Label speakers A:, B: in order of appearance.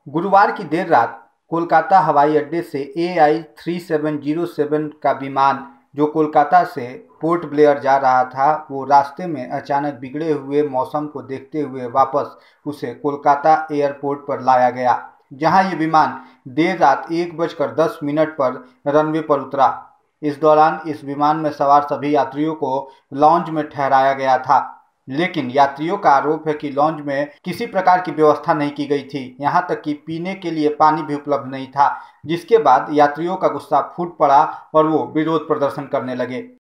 A: गुरुवार की देर रात कोलकाता हवाई अड्डे से AI-3707 का विमान जो कोलकाता से पोर्ट ब्लेयर जा रहा था, वो रास्ते में अचानक बिगड़े हुए मौसम को देखते हुए वापस उसे कोलकाता एयरपोर्ट पर लाया गया, जहां ये विमान देर रात 1:10 पर रनवे पर उतरा। इस दौरान इस विमान में सवार सभी यात्रियों को लॉन्ज में ठहराया गया था, लेकिन यात्रियों का आरोप है कि लॉन्ज में किसी प्रकार की व्यवस्था नहीं की गई थी, यहां तक कि पीने के लिए पानी भी उपलब्ध नहीं था, जिसके बाद यात्रियों का गुस्सा फूट पड़ा और वो विरोध प्रदर्शन करने लगे।